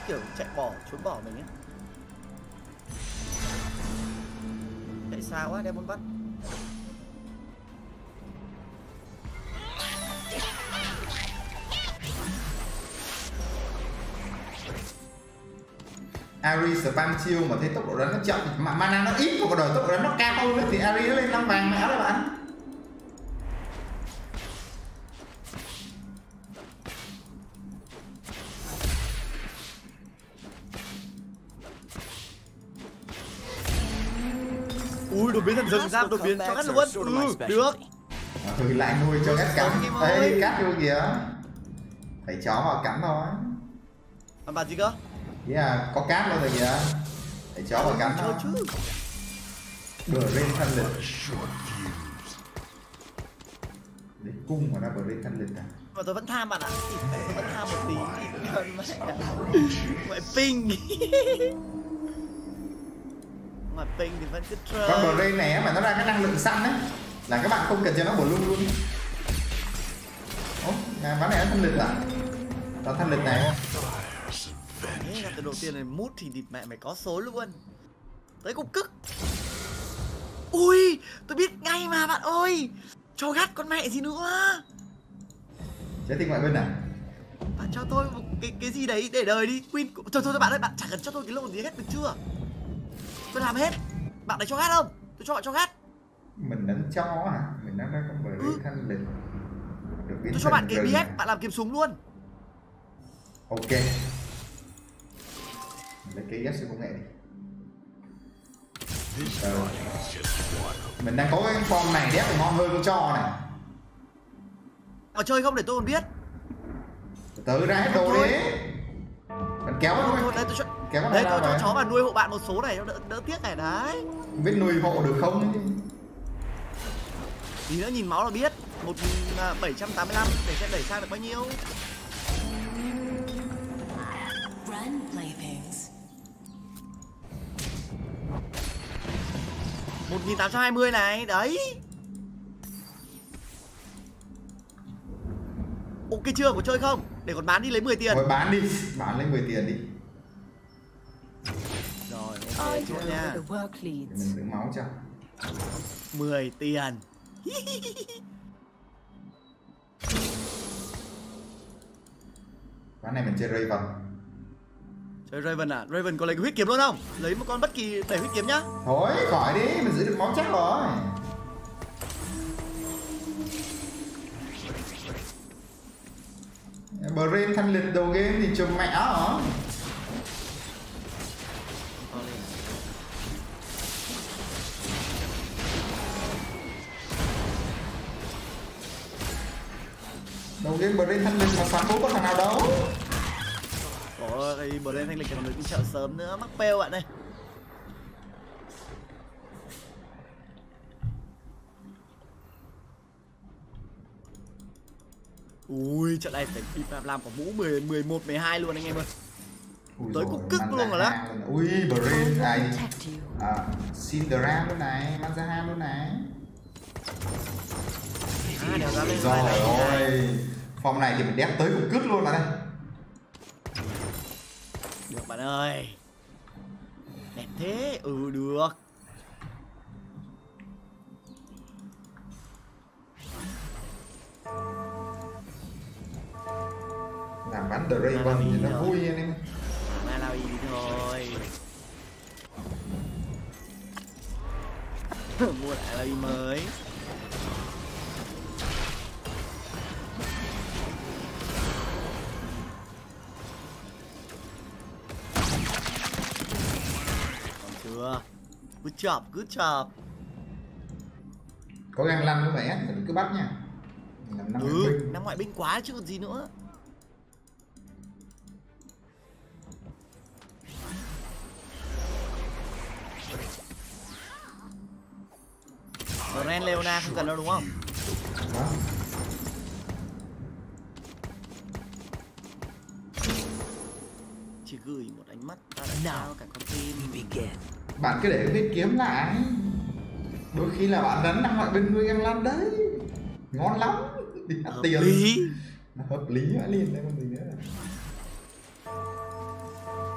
kiểu chạy bỏ trốn bỏ mình ấy. Chạy xa quá đem muốn bắt. Ari spam chiêu mà thấy tốc độ đánh nó chậm mà mana nó ít mà đòi tốc độ đánh nó cao hơn thì Ari nó lên 5 vàng mẹ đấy bạn. Ui đột biến thần rừng ra đột biến cho cắt luôn. Được. Thôi lại nuôi cho cắt cắn. Ê cắt vô kìa. Phải chó vào cắn thôi. Bạn gì cơ? Yeah, có cát luôn rồi kìa. Để chó vào cắn thôi. Bờ lên thân lịch. Để cung mà nó bờ lên thân lịch à? Mà tôi vẫn tham bạn ạ. Tôi vẫn tham một tí. Ngoại ping. Ngoại ping thì vẫn cứ chơi. Con bờ lên này mà nó ra cái năng lượng săn đấy, là các bạn không cần cho nó bổ luôn luôn. Ố, ván này nó thân lịch à? Nó thân lịch này. Thế là từ đầu tiên này mút thì mẹ mày có số luôn. Tới cục cức. Ui, tôi biết ngay mà bạn ơi. Cho gắt con mẹ gì nữa. Trái tim ngoại bên à? Bạn cho tôi một cái gì đấy để đời đi. Queen. Thôi bạn ơi, bạn chẳng cần cho tôi cái lồn gì hết được chưa? Tôi làm hết. Bạn đấy cho gắt không? Tôi cho bạn cho gắt. Mình đánh cho à? Mình đánh ra con bờ lên thân lịch. Tôi cho bạn cái BF, bạn làm kiếm súng luôn. Ok. Lấy cái ghét siêu công nghệ đi. Mình đang có cái form này đép ngon hơn con cho này. Ở chơi không để tôi còn biết. Tới ra hết đồ đi. Bạn kéo nó thôi. Đấy tôi cho chó vào nuôi hộ bạn một số này cho đỡ tiếc này đấy. Không biết nuôi hộ được không? Tí nữa nhìn máu là biết. 1785 để xem đẩy sang được bao nhiêu. 1820 này, đấy. Ok chưa, có chơi không? Để còn bán đi lấy 10 tiền. Rồi bán đi, bán lấy 10 tiền đi. Rồi, ok chưa nha. Mình đứng máu cho 10 tiền. Ván này mình chơi Raven. Chơi Raven à? Raven có lấy cái huyết kiếm luôn không? Lấy một con bất kỳ để huyết kiếm nhá. Thôi, khỏi đi, mình giữ được máu chắc rồi. Brain thanh lịch đầu game thì chùm mẹ hả? Đầu game Brain thanh lịch mà sẵn bố có thằng nào đâu. Ôi, Brain thanh lịch còn được đi chợ sớm nữa, mắc pêu bạn ơi. Ui, trận này phải làm quả mũ 11, 12 luôn anh em ơi. Tới cục cức luôn rồi đó. Ui, Brain này. Syndra luôn này, Manzaha luôn này. Rồi ôi. Form này thì mình đép tới cục cức luôn rồi đây. Được bạn ơi. Đẹp thế, được. Làm bắn The Raven thì nó vui anh em. Malawi thôi. Mua lại Malawi mới. Còn chưa? Good job. Có gang lăn nữa mẹ, mình cứ bắt nha. Năm ngoại binh quá chứ còn gì nữa. Ren Leona không cần đâu đúng không? Đó. Chỉ gửi một ánh mắt ta đã trao cả con tim. Bạn cứ để viết kiếm lại. Đôi khi là bạn đánh năm ngoại binh nuôi gang lăn đấy. Ngon lắm. Đi ăn tiền. Lý. Hợp lý quá liền đây còn gì nữa.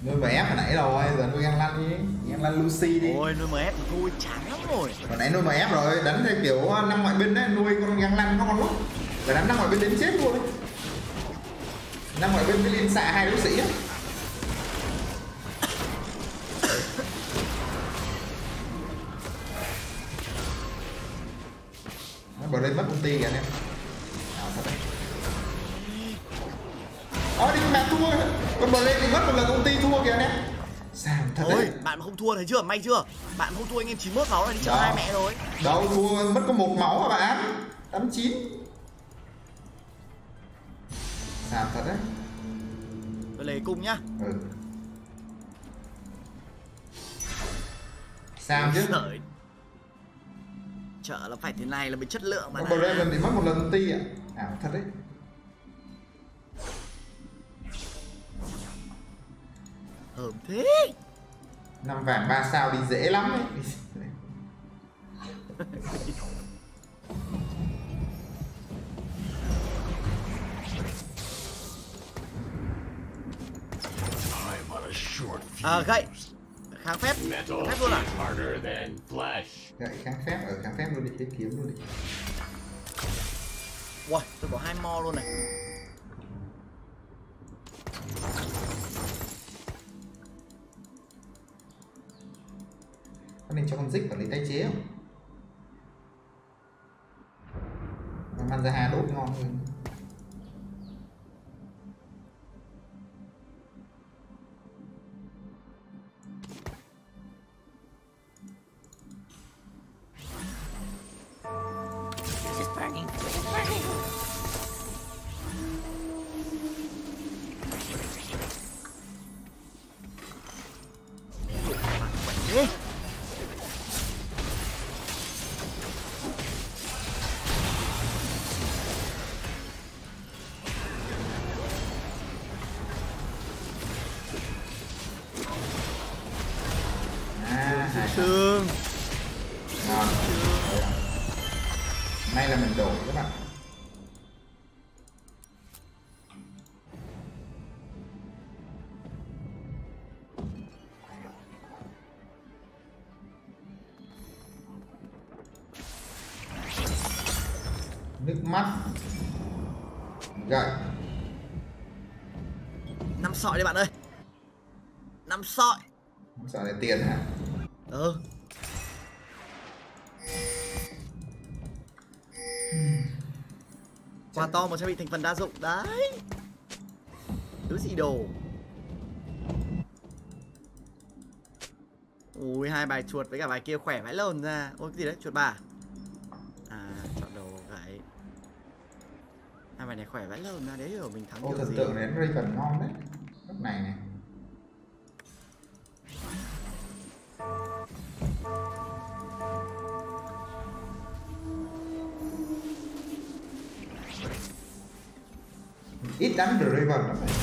Nuôi MF hồi nãy rồi, giờ nuôi Gan Lăn đi. Gan Lăn Lucy đi. Ôi nuôi MF mà thôi chán lắm rồi. Hồi nãy nuôi MF rồi, đánh theo kiểu 5 ngoại binh đấy, nuôi con Gan Lăn có con lúc. Rồi đánh 5 ngoại binh đến chết luôn đấy. 5 ngoại binh với liên xạ 2 đấu sĩ á. Nó bờ lên mất công ty kìa anh em. Đi con mẹ thua, con bờ lên thì mất một lần công ty thua kìa anh em. Sao thật Ôi đấy. bạn mà không thua thấy chưa, may chưa, bạn không thua anh em 91 máu là đi chợ Đó. hai mẹ rồi. Đâu thua mất có 1 máu hả bạn? 89. Sao thật đấy. Tôi lấy cung nhá. Ừ. Sao chứ? Sợi. Chợ là phải thế này là mới chất lượng mà. Con bờ lên thì mất một lần công ty ạ. Ảo thật đấy. Ờm thế. 5 vàng 3 sao đi dễ lắm đấy. Gậy kháng phép, kháng phép luôn à? Gậy kháng phép luôn đi, cái kiếm luôn đi. Wow, tôi có 2 mo luôn này. Có nên cho con dích vào lấy tái chế không? Mang ra hà đốt ngon hơn. Ê. Sương. Ngon. May là mình đổ các bạn. Nước mắt. Gậy. 5 sọi đây bạn ơi. 5 sọi. Sợ là tiền hả? Ừ. Quả to một trang bị thành phần đa dụng đấy. Thứ gì đồ. Ui, 2 bài chuột với cả bài kia khỏe vãi lồn ra. Ôi cái gì đấy, chuột bà. À, chọn đồ gãy. 2 bài này khỏe vãi lồn ra, đấy hiểu mình thắng Ô, kiểu thần gì. tượng này nó Raven ngon đấy. Lúc này này. Ít đánh The Raven lắm này.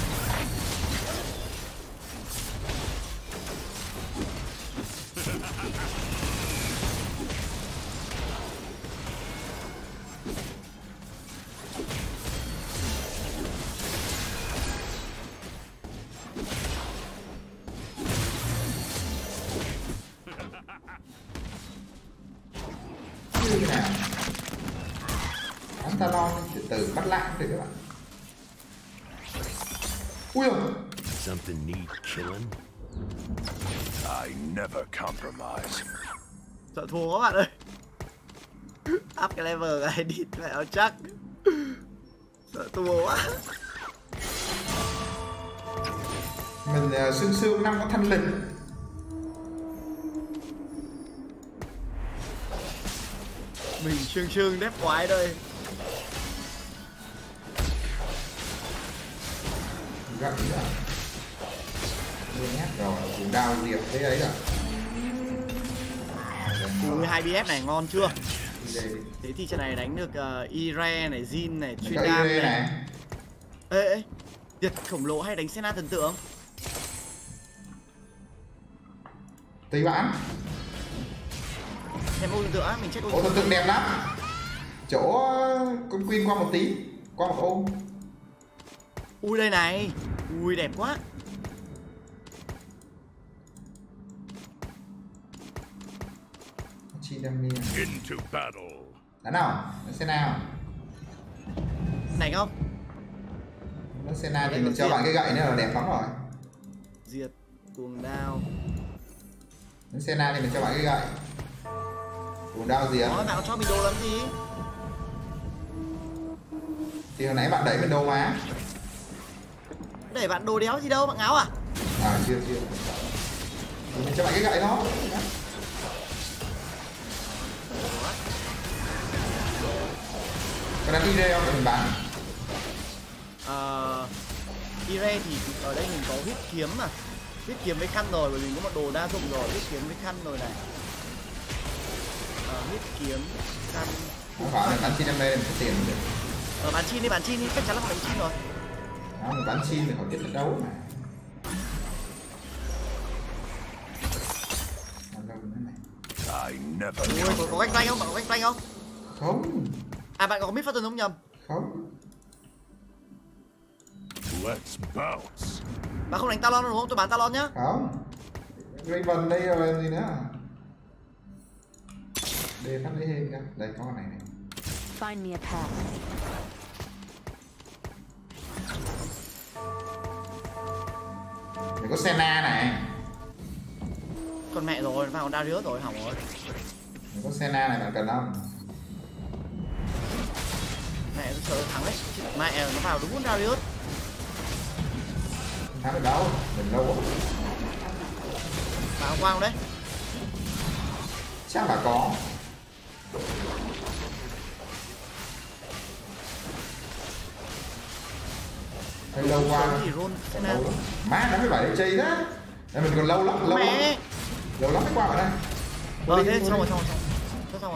Như nào? Hắn ta lo từ từ bắt lại được các bạn. Ui ôi. Something need killing? I never compromise. Sợ thua các bạn ơi. Up cái level này đi mẹ áo chắc. Sợ thua quá. Mình xương xương năm có thanh lịch. Mình trương đép quái đây. Gậy rồi. Đưa nhát rồi, dùng đao diệt thế ấy rồi. Ui, 2 BF này ngon chưa? Đây đi. Thế thì trận này đánh được Ire này, Jin này, Có Trinam Ire này. này. Ê, Diệt khổng lồ hay đánh Senna thần tượng? Tùy bạn. Em ô thần tượng á, mình check ô Ô, thần tượng đẹp lắm. Chỗ con Queen qua một tí, qua một ôm. Ui đây này. Ui đẹp quá. Macadamia. Into battle. Đánh nào, nó sẽ nào. Này không? Nó sẽ nào thì mình cho bạn cái gậy nữa là đẹp lắm rồi. Diệt cuồng đao. Nó sẽ nào thì mình cho bạn cái gậy. Cuồng đao gì á? Nói bạn cho mình đồ làm gì? Thì hồi nãy bạn đẩy mình đồ mà. Để bạn đồ đéo gì đâu, bạn ngáo à? À chưa. Thì mình cho bạn cái gậy đó. Có đánh Ire không? Để mình bán. Ire thì ở đây mình có huyết kiếm mà. Huyết kiếm với khăn rồi, bởi vì có một đồ đa dụng rồi, huyết kiếm với khăn rồi này. Huyết kiếm, khăn. Không phải là bán chi năm đây mình có tiền được. Bán chi đi, chắc chắn là phải bán chi rồi. Đó, mình bán chi mình khỏi biết trận đấu mà. I never. Ui, có ganh không? Bạn có ganh không? Không. À, bạn có Mid Phantom không nhầm? Không. Let's bounce. Bạn không đánh Talon đúng không? Tôi bán Talon nhá. Không. Raven đây rồi làm gì nữa? Để phát lấy thêm nha. Đây có con này này. Find me a path. Mình có Senna này. Con mẹ rồi, vào con Darius rồi, hỏng rồi. Mình có Senna này, bạn cần không? Mẹ tôi sợ thắng đấy. Mẹ nó vào đúng con Darius. Thắng được đâu? Mình lâu quá. Vào quang đấy. Chắc là có. Hơi lâu qua. Thì roll Senna. Má nó mới phải để chơi đó. Đây mình còn lâu lắm, lâu lắm. Lâu lắm mới qua ở đây. Thế xong rồi. Rồi.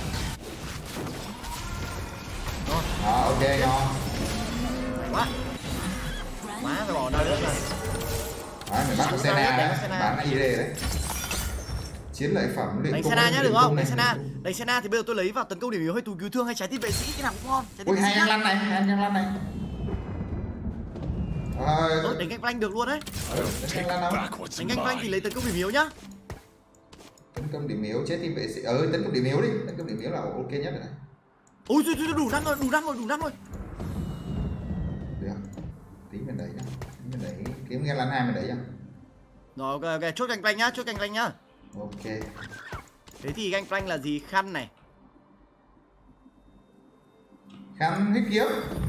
Ok ngon. Quá. Má phải bỏ Darius ra. Đấy, mình bắt con Senna đấy, bán ID đấy. Chiến lợi phẩm luyện Đánh cung. Senna nhá, được không? Đánh Senna thì bây giờ tôi lấy vào tấn công điểm yếu hay túi cứu thương hay trái tim vệ sĩ, cái nào cũng ngon. Ui, hai anh lăn này. Đánh canh flank được luôn đấy. Đánh lăn không? Đánh canh flank thì lấy tấn công điểm yếu nhá. Tấn công điểm yếu, chế tim vệ sĩ. Tấn công điểm yếu đi. Tấn công điểm yếu là ok nhất rồi này. Ui, đủ năng rồi. Được. Tí mình đẩy nhá. Mình đẩy kiếm nghe lăn 2 mình đẩy nhá. Rồi, ok, chốt canh flank nhá. Ok. Thế thì canh flank là gì? Khăn này. Khăn huyết kiếm.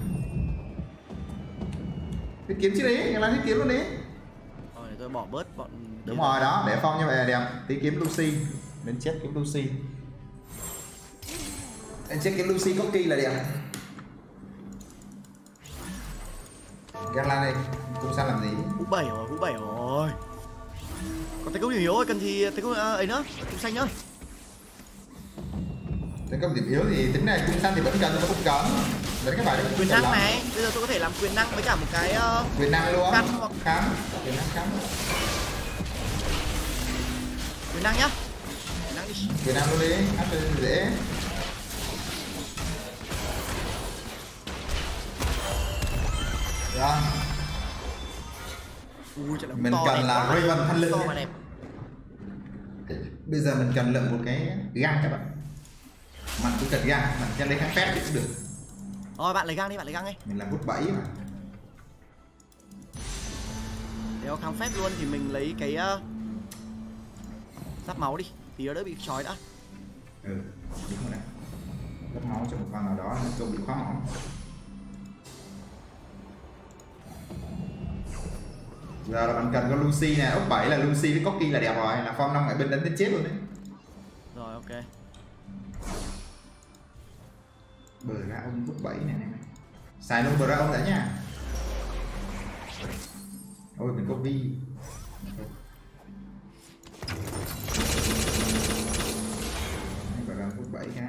Huyết kiếm chứ đấy, nghe lăn huyết kiếm luôn đấy. Rồi, để tôi bỏ bớt bọn. Đúng rồi đó, để phong như vậy đẹp. Tí kiếm Lucy. Đến chết kiếm Lucy. Anh chết kiếm Lucy có kỳ là đẹp. Gan lan đây, cung san làm gì? Hũ 7 rồi. Còn tấn công điểm yếu rồi, cần gì tấn công ấy nữa, cung xanh nữa. Tấn công điểm yếu thì tính này cung san thì vẫn cần, nó không cần. Đấy các bạn đấy. Quyền năng này, bây giờ tôi có thể làm quyền năng với cả một cái quyền năng luôn. khăn hoặc khăn. Quyền năng khăn. Quyền năng nhá. Quyền năng đi. Quyền năng luôn đi, áp cho dễ. Rồi. Mình cần là Raven thanh linh. Bây giờ mình cần lượm một cái găng các bạn. Mình cũng cần găng, mình cho lấy kháng phép cũng được. Rồi bạn lấy găng đi. Mình làm hút 7 mà. Nếu kháng phép luôn thì mình lấy cái giáp máu đi, tí nó đỡ bị trói đã. Đúng rồi đấy. Giáp máu cho một con nào đó không bị khóa mỏng. Giờ là bạn cần có Lucy nè, ốc 7 là Lucy với Corki là đẹp rồi, là form 5 ở bên đánh đến chết luôn đấy. Rồi ok. Bờ ra ông ốc 7 này. Xài luôn bờ ra ông đã nha. Ôi mình có Vi. Bờ ra ốc 7 cái.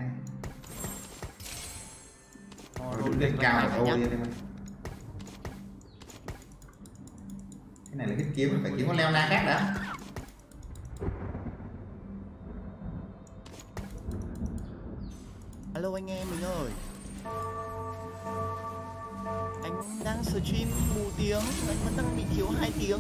Rồi đứng lên cao rồi ô đi em. Cái này là cái kiếm, mình phải kiếm con Leona khác đã. Alo anh em mình ơi. Anh đang stream mù tiếng, anh vẫn đang bị thiếu 2 tiếng.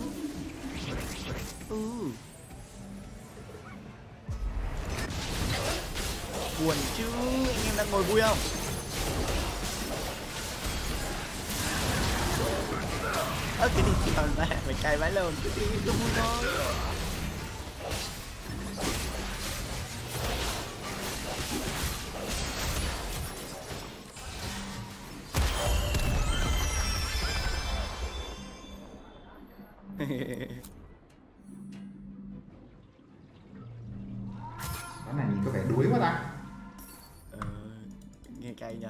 Buồn chứ, anh em đang ngồi vui không? Ơ cái gì còn mẹ phải cày vãi lồn, cái gì tôi vui thôi. Cái này nhìn có vẻ đuối quá ta. Nghe cay nhỉ.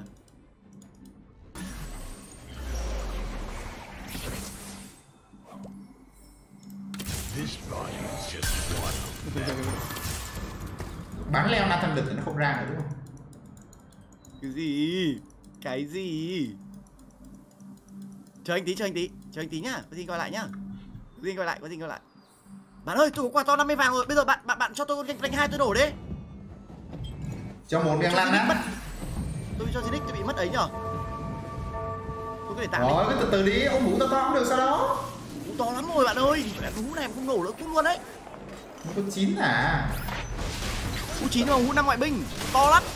This body is just one of them. Bán leo Nathan đực thì nó không ra nữa đúng không? Cái gì? Cái gì? Chờ anh tí, chờ anh tí nhá. Có gì coi lại nhá. Có gì coi lại. Bạn ơi, tôi có quà to 50 vàng rồi. Bây giờ bạn cho tôi con rank 2 tôi đổ đi. Cho một găng lăn á. Tôi cho Zinix tôi bị mất ấy nhở. Tôi có thể tạm Rồi, cứ từ từ đi, ông hú to cũng được sao đó. Hú to lắm rồi bạn ơi. Hú này không nổ nữa cút luôn đấy. Nó có 9 à? Hú 9 mà hú 5 ngoại binh, to lắm.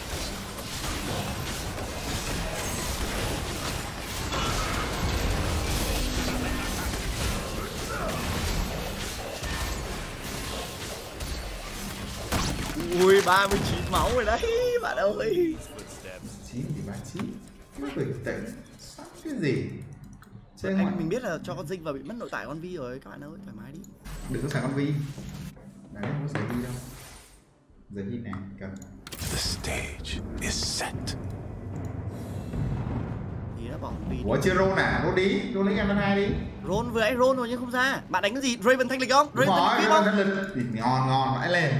Ui 39 máu rồi đấy bạn ơi. 9 thì 39. Cứ bình tĩnh. Sắp cái gì? Chơi Anh ngoại. mình biết là cho con Dinh vào bị mất nội tải con Vi rồi các bạn ơi, thoải mái đi. Đừng có xài con Vi. Đấy, không có xài Vi đâu. Giờ hit này, cầm. The stage is set. Thì đã bỏ con Vi. Ủa chưa roll à? Roll đi, roll lấy em 2 đi. Roll vừa nãy roll rồi nhưng không ra. Bạn đánh cái gì? Raven thanh lịch không? Đúng Raven rồi, thanh lịch Raven không? thanh lịch. Thịt ngon, vãi lên.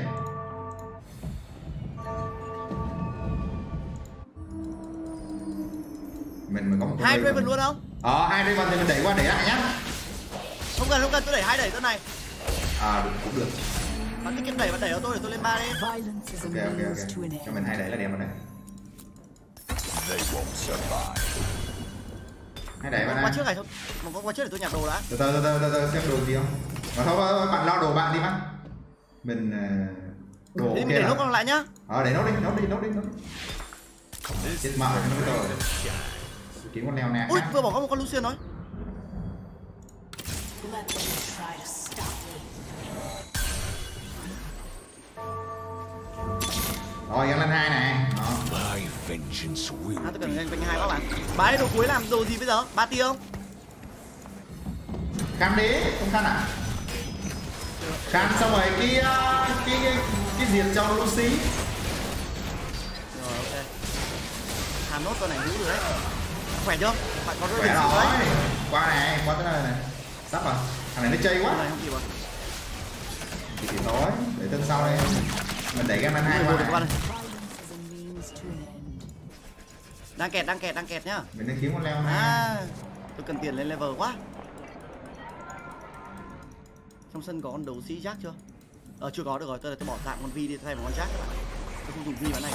Mình có một con Hai Raven luôn không? Hai Raven thì mình đẩy qua để lại nhá. Không cần, tôi đẩy 2 đẩy tên này. Được, cũng được. Bạn thích bạn đẩy cho tôi để tôi lên 3 đi. Violence is a Ok. means to an Cho end. mình 2 đẩy là đẹp rồi này. They won't survive. 2 đẩy vào Qua đây. trước này thôi. Một con qua trước để tôi nhặt đồ đã. Từ từ xem đồ gì không. Mà thôi bạn lo đồ bạn đi mắt. Mình đồ Thế ok mình để à? nốt con lại nhá. Để nốt đi. Chết mợ nó mới rồi. Kiếm con leo nè. Ui, vừa bỏ có một con Lucian nói. Rồi găng lên 2 này. Đó. My vengeance will Tôi cần be rank 2 các bạn. Bái đồ cuối làm đồ gì bây giờ? 3 tia không? Khăn đi, không khăn à? Khăn xong rồi cái diệt cho Lucy. Rồi ok. Hàm nốt con này hữu được đấy. Khỏe chưa? Bạn có Khỏe Raven rồi. đấy. Qua tới đây này. Sắp rồi. Thằng này nó chơi Con quá. này không kịp rồi. Thì thôi, để tên sau đây. Mình đẩy găng lên 2 Ui, được qua con này. Violence này. is a means to an end. Đang kẹt nhá. Mình đang kiếm con leo này. Tôi cần tiền lên level quá. Trong sân có con đấu sĩ Jack chưa? Chưa có, được rồi, tôi bỏ tạm con Vi đi thay một con Jack. Tôi không dùng Vi bán này.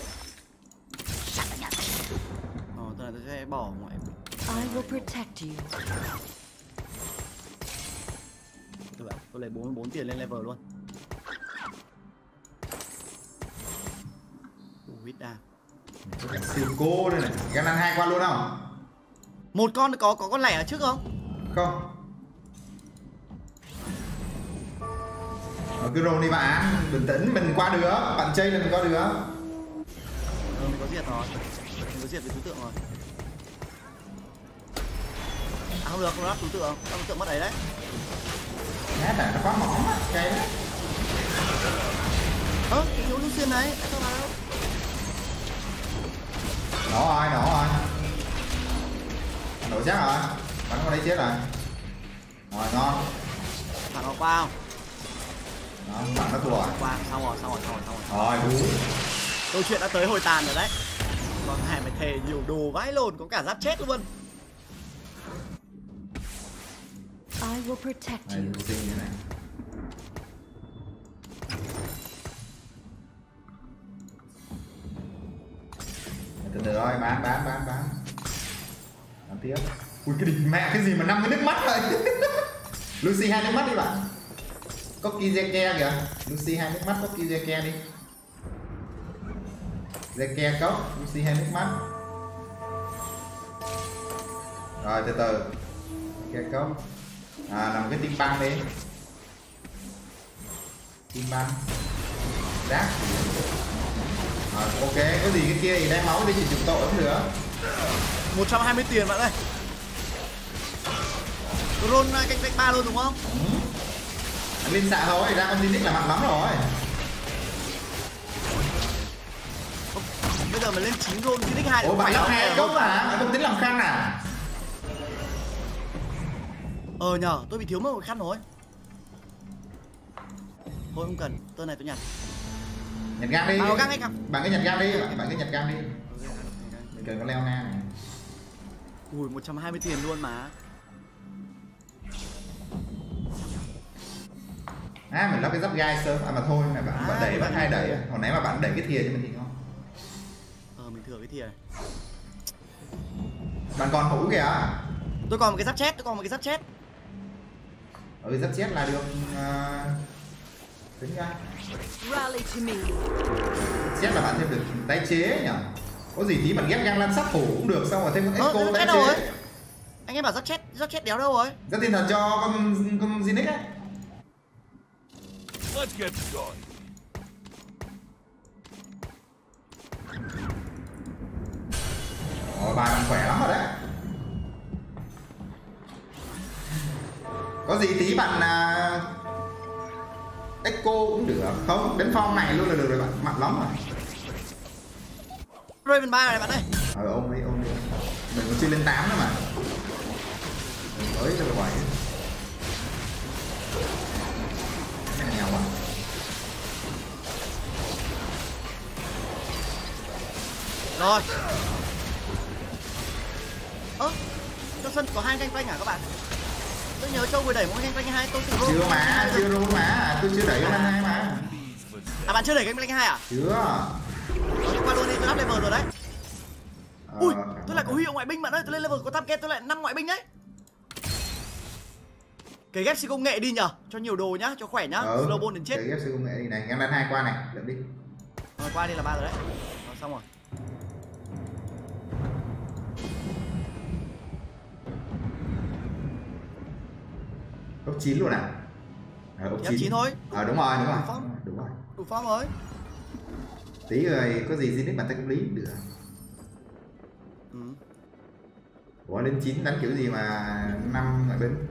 Tôi sẽ bỏ ngoại. I will protect you. Tôi lấy 44 tiền lên level luôn. Hít ra. Có cả siêu cô đây này. Găng lên 2 qua luôn không? Một con có con lẻ ở trước không? Không. Cứ roll đi bạn, bình tĩnh, mình qua được, bạn chơi là mình qua được. Mình có diệt rồi. Mình có diệt với đối tượng rồi. Không được, không được, đối tượng mất ấy đấy. Nét này nó quá mỏng á, cái đấy. Cái yếu Lucian này, sao mà đâu? Nổ rồi. Nổ chắc rồi, bắn qua đấy chết rồi. Rồi, ngon. Bạn có qua không? Đó, bạn nó thua rồi. Qua, xong rồi. Rồi, bú. Câu chuyện đã tới hồi tàn rồi đấy. Con này mày thề nhiều đồ vãi lồn, có cả giáp chết luôn. I will protect Này, you. Lucy như thế này. Từ từ rồi, bán. Bán tiếp. Ui cái đỉnh mẹ cái gì mà 5 cái nước mắt vậy. Lucy 2 nước mắt đi bạn. Có Kizeke kìa. Lucy 2 nước mắt có Kizeke đi. Zeke cốc, Lucy hay nước mắt. Rồi từ từ. Zeke cốc. Làm cái tim băng đi. Tim băng. Rác. Rồi ok, có gì cái kia thì đem máu đi chỉ chụp tội cũng được. 120 tiền bạn ơi. Roll canh 3 luôn đúng không? Lên xạ thôi, ra con Zinix là mạnh lắm rồi. Bây giờ mà lên 9 roll Zinix 2 Ủa bạn lắp 2 cốc à? Không tính làm khăn à? Nhờ, tôi bị thiếu mất một khăn rồi. Thôi không cần, tơ này tôi nhặt. Nhặt gan đi. Gan hay không? Bạn cứ nhặt gan đi, bạn cứ nhặt gan đi. Mình cần có leo na này. Ui 120 tiền luôn mà. Mình lắp cái giáp gai sớm mà thôi mà bạn đẩy bạn hay đẩy. Hồi nãy mà bạn đẩy cái thìa cho mình thì ngon. Mình thừa cái thìa này. Bạn còn hũ kìa. Tôi còn một cái giáp chết, Giáp chết là được tính ra. Rally to me. Chết là bạn thêm được tái chế nhỉ? Có gì tí bạn ghép gang lăn sát thủ cũng được, xong rồi thêm con Echo tái chế. Anh em bảo giáp chết đéo đâu rồi? Giáp thiên thần cho con Zinix ấy. Let's get going. Bài bạn khỏe lắm rồi đấy. Có gì tí bạn Echo cũng được. Không, đến form này luôn là được rồi bạn, mạnh lắm rồi. Raven 3 này bạn ơi. Ôm đi. Mình còn chưa lên 8 nữa mà. Mình mới cho 7. Cái này nghèo quá. Rồi. Trong sân có 2 canh à các bạn? Tôi nhớ Châu vừa đẩy một canh 2, tôi từng roll. Chưa roll mà, tôi chưa đẩy canh 2 mà. Bạn chưa đẩy canh 2 à? Chưa. Qua luôn đi, tôi up level rồi đấy. Ui, tôi lại có huy hiệu ngoại binh bạn ơi, tôi lên level có tam ken tôi lại 5 ngoại binh đấy. Cái ghép siêu công nghệ đi nhờ, cho nhiều đồ nhá, cho khỏe nhá. Slow ball đến chết. Cái ghép siêu công nghệ đi này, ngang lên 2 qua này, đợi đi. Qua đi là 3 rồi đấy. Xong rồi. Cấp 9 luôn à? Cấp 9 thôi. Đúng rồi. Đủ form rồi. Tí rồi có gì Zinix bàn tay công lý cũng được. Ủa lên 9 đánh kiểu gì mà 5 ngoại binh?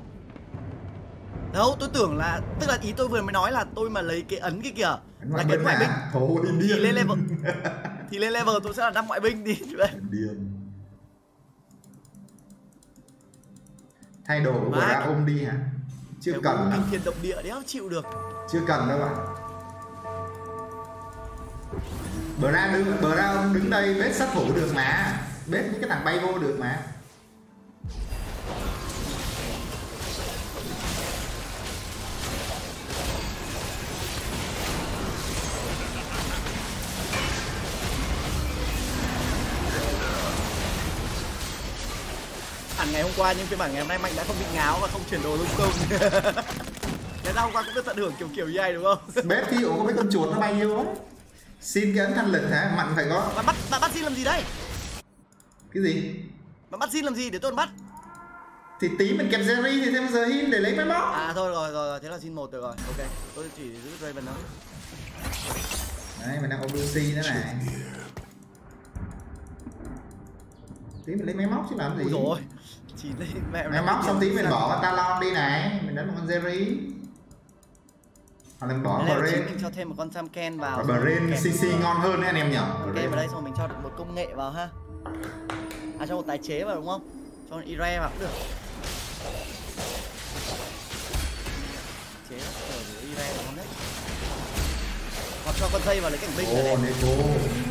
Đâu, tôi tưởng là, tức là ý tôi vừa mới nói là tôi mà lấy cái ấn kia kìa là cái ngoại binh. Thôi điên. Thì lên level tôi sẽ là 5 ngoại binh đi. Điên. Thay đồ của ra ôm đi hả? Chưa cần. Kinh thiên động địa đéo chịu được. Chưa cần đâu bạn. Bờ ra ông đứng đây bết sát thủ được mà. Bết những cái thằng bay vô được mà. Hẳn ngày hôm qua nhưng phiên bản ngày hôm nay Mạnh đã không bị ngáo và không chuyển đồ lung tung. Cái ra hôm qua cũng được tận hưởng kiểu như này đúng không? Bếp khi có mấy con chuột nó bay vô. Xin cái ấn thanh lịch hả? Mạnh phải có. Bạn bắt xin làm gì đây? Cái gì? Bạn bắt xin làm gì để tôi bắt? Thì tí mình kẹp Jerry thì thêm giờ hin để lấy máy móc. Thôi rồi, thế là xin 1 được rồi. Ok, tôi chỉ giữ Raven thôi. Đấy, mình đang ôm Lucy nữa này. Tí mình lấy máy móc chứ làm gì? Ui rồi. Chỉ lấy máy móc xong tí mình bỏ Talon đi này, mình đánh một con Jerry. Hoặc là mình bỏ Brain. Mình cho thêm một con Sam Ken vào. Brain CC ngon hơn đấy anh em nhỉ? Ok vào đây xong mình cho được một công nghệ vào ha. Cho một tái chế vào đúng không? Cho một Ire vào cũng được. Chế nó Ire vào đấy. Hoặc cho con dây vào lấy cảnh binh này. Neko.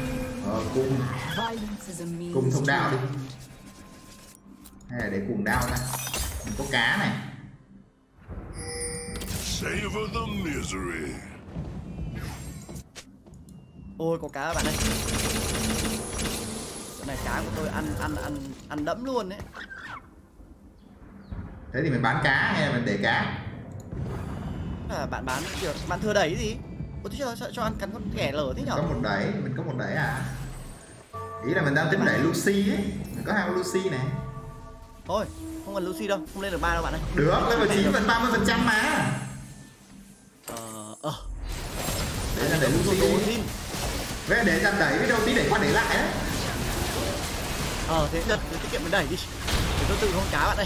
Cùng thông đạo đi. Hay là để cùng đao ta. Mình có cá này. Savor the misery. Ôi có cá bạn ơi. Cái này cá của tôi ăn đẫm luôn đấy. Thế thì mình bán cá hay là mình để cá? Bạn bán kiểu bạn thừa đẩy gì? Ủa thế cho ăn cắn con ghẻ lở thế nhở? Có một đẩy, mình có một đẩy à? Ý là mình đang tính đẩy Lucy ấy. Mình có 2 Lucy này. Thôi, không cần Lucy đâu, không lên được 3 đâu bạn ơi. Được, level 9 phần 30% mà. Để ra đẩy Lucy. Vậy để ra đẩy, đâu tí đẩy qua đẩy lại á. Thế tiết kiệm mình đẩy đi. Để tôi tự không cá bạn ơi.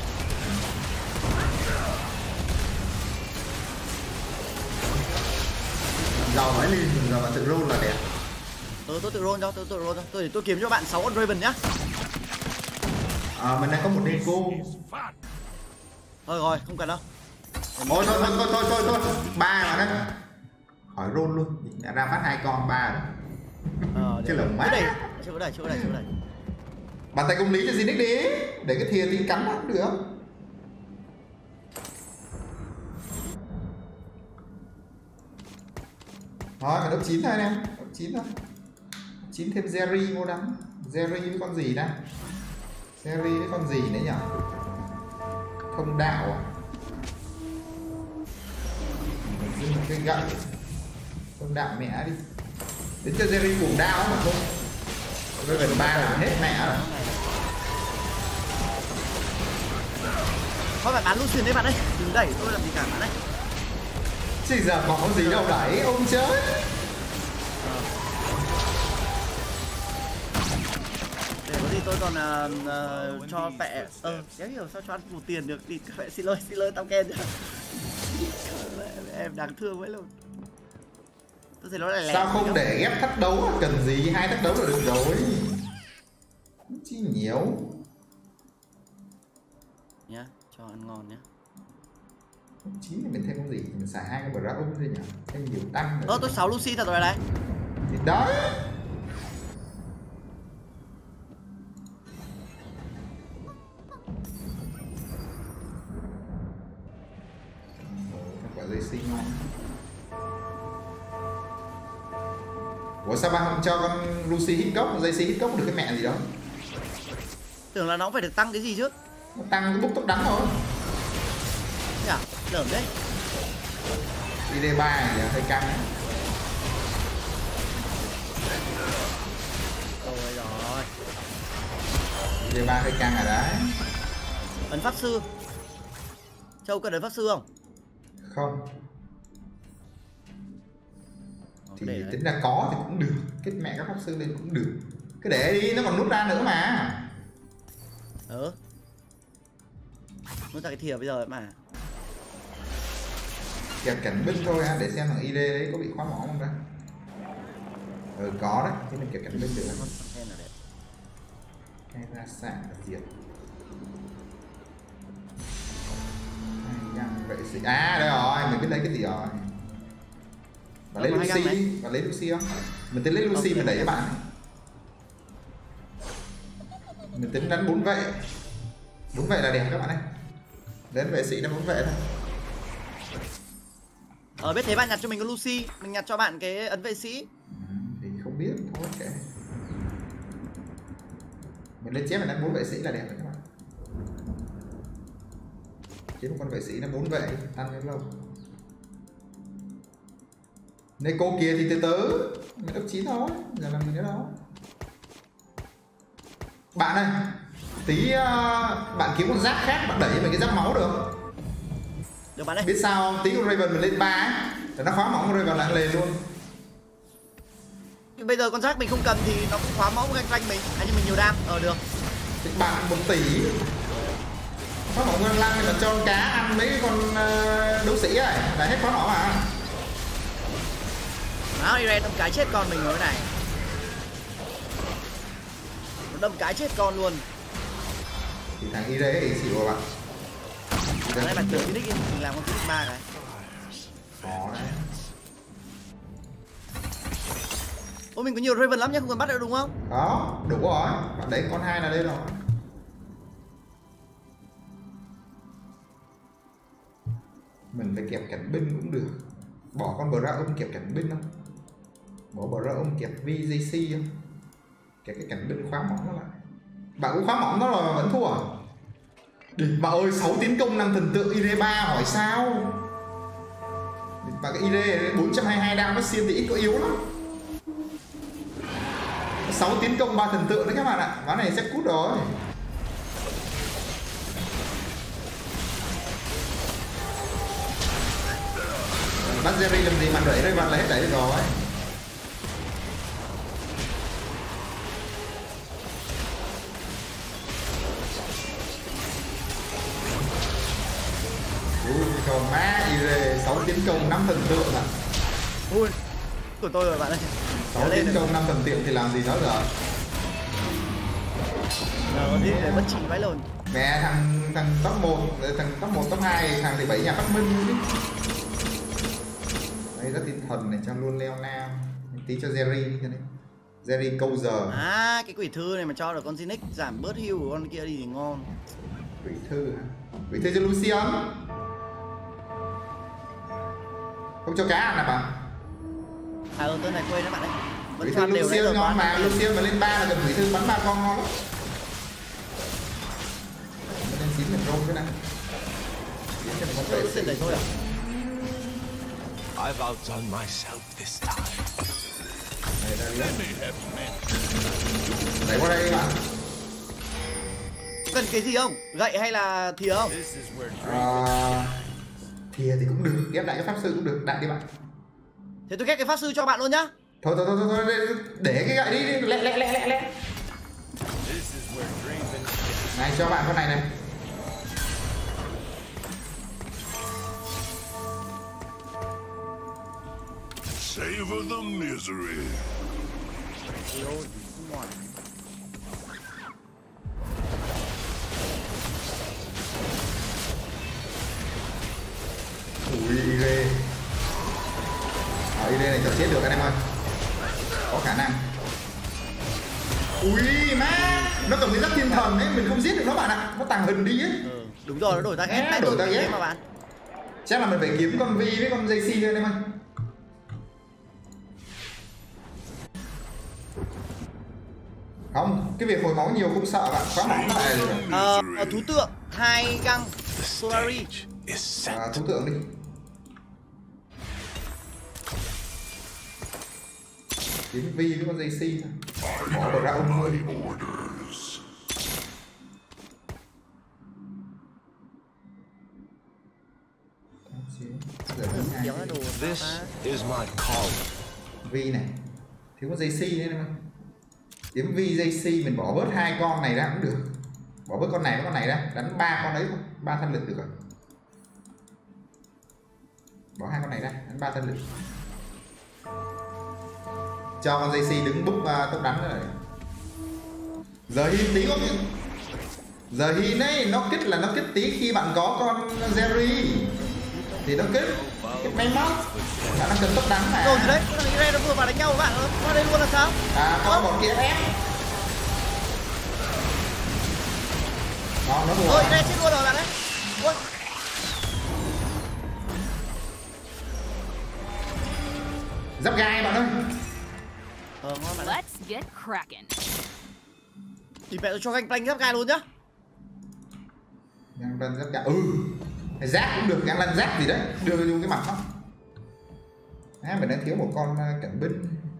Giàu nói lên, giờ mà tự roll là đẹp. Tôi tự roll cho, tôi kiếm cho bạn 6 con Raven nhá. Mình đang có một Neko. Thôi rồi, không cần đâu. Thôi, 3 mà đó. Khỏi roll luôn, đã ra phát 2 con 3 rồi. Chứ lồng mát. Chỗ đây. Bàn tay công lý cho Zinix đi, để cái thìa tí cắn nó cũng được. Thôi, mình đốc 9 thôi anh em, đốc 9 thôi. 9 thêm Jerry vô đắng. Jerry với con gì đã? Jerry với con gì nữa nhỉ? Thông đạo à? Dưng cái gậy. Thông đạo mẹ đi. Đến cho Jerry cuồng đao mà không. Với gần 3 là hết mẹ rồi. Thôi bạn bán Lucian đấy bạn ơi, đừng đẩy tôi làm gì cả bạn ơi. Chỉ giờ còn có gì đâu đẩy, ông chơi. Để có gì tôi còn cho vẹ, kéo hiểu sao cho ăn một tiền được đi, vẹ xin lỗi tao ken chứ. Em đáng thương mấy luôn. Tôi thấy nó lại sao không để ghép thách đấu, cần gì 2 thách đấu là được rồi. Chi nhiều. Nhá, cho ăn ngon nhá. 9 thì mình thêm con gì? Mình xài 2 cái bra ung thôi nhỉ? Thêm nhiều tăng nữa. Tôi 6 Lucy thật rồi đấy. Thì đấy. Quả dây xinh ngon. Ủa sao ba không cho con Lucy hit gốc, dây xinh hit gốc được cái mẹ gì đó? Tưởng là nó phải được tăng cái gì chứ? Nó tăng cái bút tốc đắng thôi. Nhả, lởm đấy. ID3 này hơi căng ấy. Rồi. ID3 hơi căng rồi đấy. Ấn pháp sư. Châu cần ấn pháp sư không? Không. Thì để tính ra có thì cũng được. Kết mẹ các pháp sư lên cũng được. Cứ để đi, nó còn nút ra nữa mà. Nút ra cái thìa bây giờ mà. Kẹp cảnh binh thôi ha, để xem thằng ID đấy có bị khóa mỏ không ra. Có đấy, thì mình kẹp cảnh binh được. Hay ra sạn là diệt. Vậy gì? À đây rồi, mình biết lấy cái gì rồi. Bạn lấy Lucy, bạn lấy Lucy không? Mình tính lấy Lucy mình đẩy cho bạn. Mình tính đánh 4 vệ. 4 vệ là đẹp các bạn ơi. Đến vệ sĩ nó 4 vệ thôi. Biết thế bạn nhặt cho mình con Lucy, mình nhặt cho bạn cái ấn vệ sĩ. Thì không biết, thôi kệ. Mình lên chép mình đánh 4 vệ sĩ là đẹp rồi các bạn. Kiếm một con vệ sĩ nó 4 vệ đi, ăn đến lâu. Neko kia thì từ từ, mình đốc 9 thôi, giờ làm gì nữa đâu. Bạn ơi, tí bạn kiếm con giáp khác, bạn đẩy về cái giáp máu được không? Được bạn ơi. Biết sao không? Tí con Raven mình lên 3 ấy, để nó khóa mỏng con Raven lại lên luôn. Nhưng bây giờ con rác mình không cần thì nó cũng khóa máu quanh mình, nhưng mình nhiều đam, được. Thì bạn 1 tỷ khóa mỏng con lăng là cho con cá ăn mấy con đấu sĩ ấy, là hết khóa mỏng à. Nó đi ra đâm cái chết con mình rồi này. Nó đâm cái chết con luôn. Thì thằng y đấy thì xỉu rồi bạn. Thằng này bạn tưởng Phoenix đi, mình làm con Phoenix 3 cái. Có đấy. Ôi mình có nhiều Raven lắm nhá, không cần bắt được đúng không? Đó, đủ rồi. Bạn đấy con 2 là đây rồi. Mình phải kẹp cảnh binh cũng được. Bỏ con bra ông kẹp cảnh binh không? Bỏ bra ông kẹp VJC không? Kẹp cái cảnh binh khóa mỏng nó lại. Bạn cũng khóa mỏng đó rồi mà vẫn thua à? Địch bà ơi, 6 tiến công 5 thần tượng ID3 hỏi sao? Địch Và cái ID 422 đam nó xiên thì ít có yếu lắm. 6 tiến công 3 thần tượng đấy các bạn ạ. Ván này sẽ cút rồi. Bắt Jerry làm gì mà đẩy đây bạn là hết đẩy được rồi. Còn má ID 6 tiến công 5 thần tượng à. Ui, của tôi rồi bạn ơi. 6 tiến công 5 thần tượng thì làm gì nữa rồi. Có thể để bất trị vãi lồn. Mẹ thằng top 1, top 2, thằng thì 7 nhà phát minh chứ. Đây rất tinh thần này cho luôn leo nam. Tí cho Jerry đi cho đấy. Jerry câu giờ. À, cái quỷ thư này mà cho được con Zinix giảm bớt heal của con kia đi thì ngon. Quỷ thư hả? Quỷ thư cho Lucian. Không cho cá ăn à bạn? À tên này quên đó bạn ơi. Quỷ thư Lucian ngon mà, Lucian mà lên 3 là cần quỷ thư bắn 3 con ngon lắm. Lên 9 mình rôm cái này. Tên này thôi à? I've outdone myself this time. Đẩy qua đây các bạn. Cần cái gì không? Gậy hay là thìa không? Thìa thì cũng được, ghép đại cái pháp sư cũng được, đại đi bạn. Thế tôi ghép cái pháp sư cho bạn luôn nhá. Thôi để cái gậy đi, lẹ. Này cho bạn con này này. Savor the misery. Ui ID. ID này cho chết được anh em ơi. Có khả năng. Ui má, nó cầm cái giáp thiên thần ấy, mình không giết được nó bạn ạ. Nó tàng hình đi ấy. Đúng rồi, nó đổi target. Đổi target mà bạn. Chắc là mình phải kiếm con Vi với con JC thôi anh em ơi. Không, cái việc hồi máu nhiều không sợ bạn, quá mỏng lại rồi. Thú tượng 2 găng Solari. Thú tượng đi. Kiếm Vi với con JC thôi. Bỏ vào ra ông ơi. This is my call. Vi này. Thiếu con JC đấy em ơi. Kiếm Vi JC mình bỏ bớt 2 con này ra cũng được. Bỏ bớt con này với con này ra, đánh 3 con đấy thôi, 3 thân lực được rồi. Bỏ 2 con này ra, đánh 3 thân lực. Cho con JC đứng búp tốc đánh rồi. Giờ Hin tí có miệng. Giờ Hin ấy, nó kích là nó kích tí khi bạn có con Jerry. Thì nó kích máy móc. Bạn đang cần tốc đánh mà. Rồi thì đấy, con thằng Ire nó vừa vào đánh nhau với bạn, nó qua đây luôn là sao? Có bọn kia ép. Đó, nó vừa. Ire chết luôn rồi bạn đấy. Ui. Giáp gai bạn ơi. Ngon bạn. Let's get cracking. Thì mẹ tôi cho ganh planh giáp gai luôn nhá. Gang lân giáp gai. Giáp cũng được, gang lân giáp gì đấy, đưa vô cái mặt nó. Mình đang thiếu một con cảnh binh.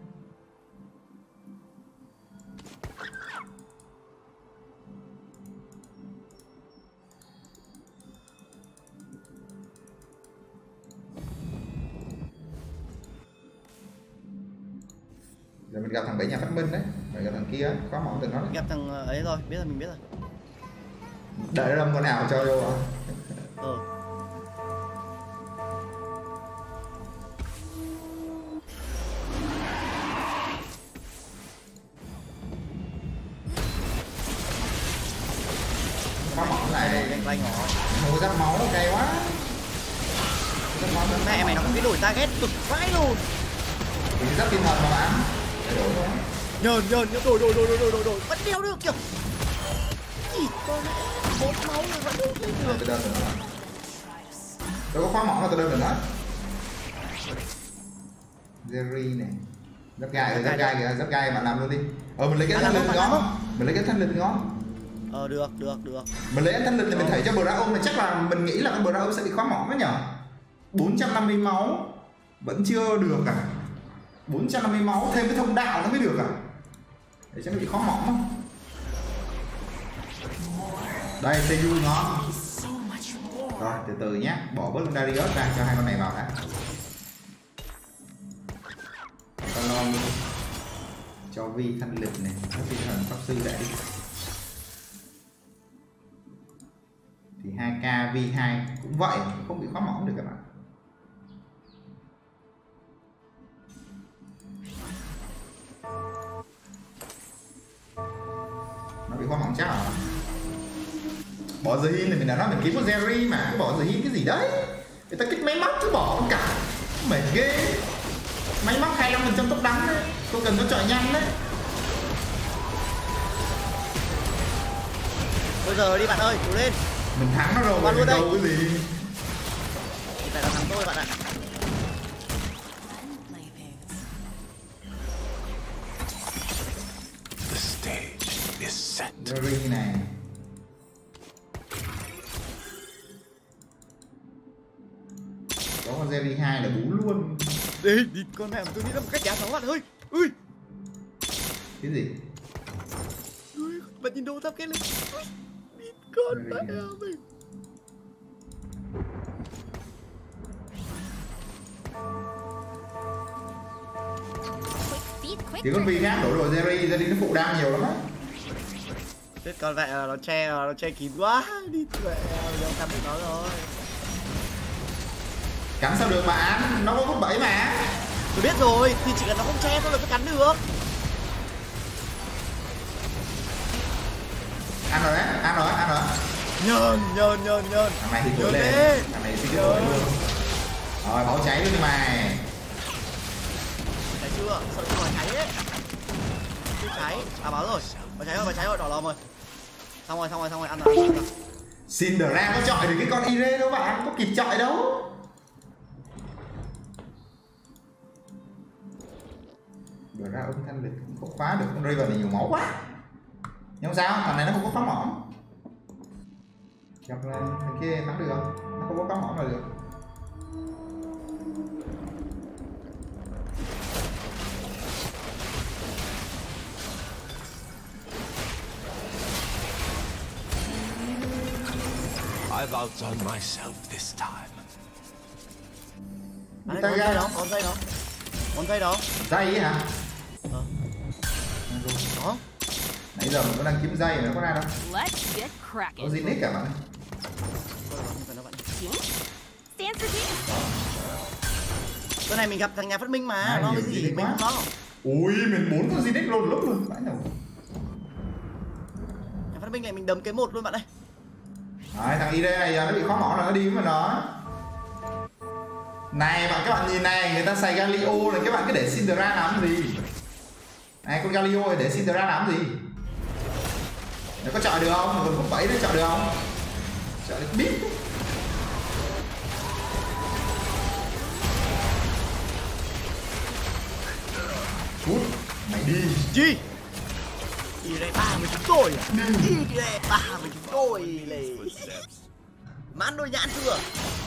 Giờ mình gặp thằng 7 nhà phát minh đấy, phải gặp thằng kia, có mỏng từ nó đấy. Gặp thằng ấy rồi, biết rồi, mình biết rồi. Đợi đâm con nào cho vô à? Có mỏng lại đây, ganh planh họ. Hồ giáp máu cay quá. Mẹ mày nó có cái đổi target cực vãi luôn. Thì giáp thiên thần mà bạn. Để đổi thôi. Nhờn đổi vẫn đeo được kìa. Chỉ con 4 máu rồi vẫn đeo được. Tôi đơn nữa. Tôi có khóa mỏng là tôi đơn nữa. Jerry này. Giáp gai kìa, giáp gai bạn làm luôn đi. Mình lấy cái thanh lực ngon. Mình lấy cái thanh lực ngon. Được. Mình lấy thanh lực thì mình thấy cho Braum này chắc là mình nghĩ là con Braum sẽ bị khóa mỏng đấy nhở. 450 máu. Vẫn chưa được à? 450 máu thêm cái thông đạo nó mới được à? Để cho nó bị khó mỏng không? Đây Seiyu ngon. Rồi từ từ nhé, bỏ bớt Darius ra cho hai con này vào đã. Con non cho Vi thanh lực này, nó tinh thần pháp sư lại đi. Thì 2k V2 cũng vậy, không bị khó mỏng được các bạn. Nó bị khó mỏng chắc à? Bỏ The Hin thì mình đã nói mình kiếm một Jerry mà, cứ bỏ The Hin cái gì đấy. Người ta kích máy móc cứ bỏ con cả. Mệt ghê. Máy móc 25% tốc đánh đấy, tôi cần nó chọi nhanh đấy. Bây giờ đi bạn ơi, cố lên. Mình thắng nó rồi, qua luôn đây. cái gì? Phải là thắng tôi bạn ạ. The stage is set. Jerry này. Có con Jerry 2 là bú luôn. Đi con mẹ, tôi nghĩ là một cách giá thắng bạn ơi. Ui. Cái gì? Ui, bạn nhìn đồ thắp cái lên. Đi con mẹ mình. Thì con Vi khác đổ đồ Jerry nó phụ đam nhiều lắm á. Thế còn vậy là nó che kín quá. Đi mẹ, nó cắn được nó rồi. Cắn sao được mà Án, nó có phút 7 mà. Tôi biết rồi, thì chỉ cần nó không che thôi là tôi cắn được. Ăn rồi đấy, ăn rồi. Nhơn. Thằng này thì tuổi lên, thằng này thì cái tuổi luôn. Rồi máu cháy luôn đi mày. Cháy chưa? Sợ chưa mà cháy ấy. Chưa cháy, báo rồi. Bà cháy rồi, đỏ lòm rồi. Xong rồi, ăn rồi. Cinderella có chọi được cái con Ire đâu bạn, có kịp chọi đâu. Đổ ra âm thanh lực không khóa được, con Raven này nhiều máu quá. Nhưng không sao, thằng này nó không có phá mỏm. Gặp là thằng kia thắng được không? Nó không có phá mỏm là được. I've outdone myself this time. Anh có dây đó, có dây đó. Con dây đó. Dây ấy hả? Đó. Nãy giờ mình có đang kiếm dây mà nó có ra đâu. Let's get Có cracking. gì nick cả bạn. Cái này mình gặp thằng nhà phát minh mà, À, nó nhiều cái gì gì mình quá. không có. Ui, mình 4 con Zinix luôn lúc luôn. Vãi nào. Nhà phát minh này mình đấm cái một luôn bạn ơi. Đấy, thằng Ire này giờ nó bị khó mỏ rồi, nó đi với nó. Này bạn, các bạn nhìn này, người ta xài Galio này, các bạn cứ để Cinderella làm gì? Này con Galio này để Cinderella làm gì? Nó có chọi được không? Còn phút 7 nó chọi được không? Chọi được biết. Cút, mày đi. Chi? Ire 3 với chúng tôi à? Ire 3 với chúng tôi này. Mãn đôi nhãn chưa?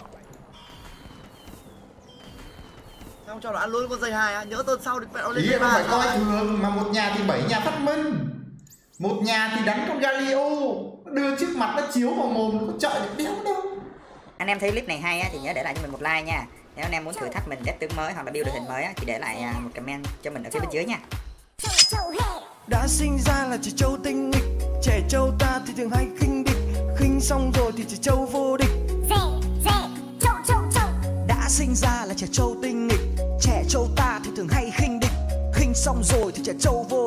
Sao cho nó ăn luôn con dây 2 á? Nhớ tuần sau thì nó lên Ý dây không 3 phải coi thường, mà một nhà thì 7 nhà phát minh. Một nhà thì đánh con Galio, đưa trước mặt nó chiếu vào mồm, nó có chọi được đéo đâu. Anh em thấy clip này hay á, thì nhớ để lại cho mình một like nha. Nếu anh em muốn thử thách mình ghép tướng mới hoặc là build đội hình mới á, thì để lại một comment cho mình ở phía bên dưới nha. Đã sinh ra là trẻ trâu tinh nghịch, trẻ trâu ta thì thường hay khinh địch, khinh xong rồi thì trẻ trâu vô địch. Đã sinh ra là trẻ trâu tinh nghịch, trẻ trâu ta thì thường hay khinh địch, khinh xong rồi thì trẻ trâu vô